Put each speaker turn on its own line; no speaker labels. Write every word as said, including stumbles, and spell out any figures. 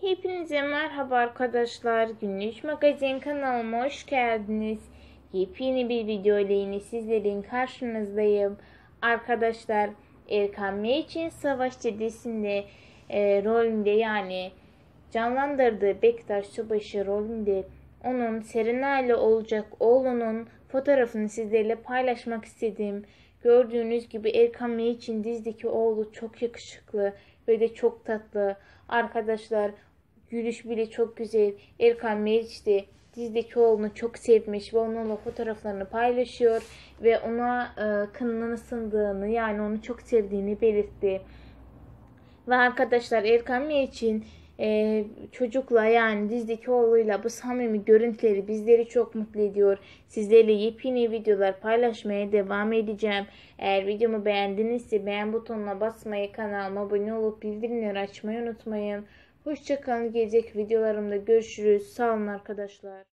Hepinize merhaba arkadaşlar. Günlük Magazin kanalıma hoş geldiniz. Yepyeni bir video ile yine sizlerin karşınızdayım. Arkadaşlar, Erkan Meriç'in Savaş dizisinde e, rolünde yani canlandırdığı Bektaş Subaşı rolünde onun Serena ile olacak oğlunun fotoğrafını sizlerle paylaşmak istedim. Gördüğünüz gibi Erkan Meriç'in dizideki oğlu çok yakışıklı ve de çok tatlı. Arkadaşlar, gülüş bile çok güzel. Erkan Meriç de dizideki oğlunu çok sevmiş ve onunla fotoğraflarını paylaşıyor ve ona e, kınının ısındığını, yani onu çok sevdiğini belirtti. Ve arkadaşlar, Erkan Meriç'in e, çocukla yani dizideki oğluyla bu samimi görüntüleri bizleri çok mutlu ediyor. Sizlerle yepyeni videolar paylaşmaya devam edeceğim. Eğer videomu beğendinizse beğen butonuna basmayı, kanalıma abone olup bildirimleri açmayı unutmayın. Hoşçakalın. Gelecek videolarımda görüşürüz. Sağ olun arkadaşlar.